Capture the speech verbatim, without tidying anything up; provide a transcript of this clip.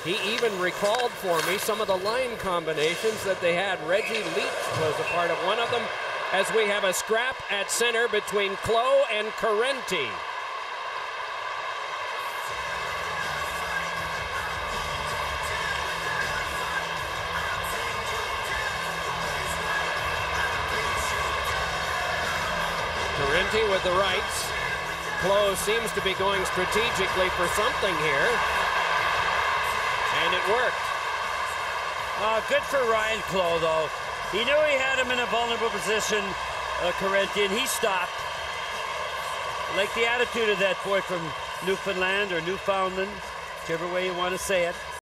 He even recalled for me some of the line combinations that they had. Reggie Leach was a part of one of them, as we have a scrap at center between Clowe and Corrente. Corrente with the rights. Clowe seems to be going strategically for something here. And it worked. Uh, good for Ryane Clowe, though. He knew he had him in a vulnerable position, uh, Corrente, and he stopped. Like the attitude of that boy from Newfoundland or Newfoundland, whichever way you want to say it.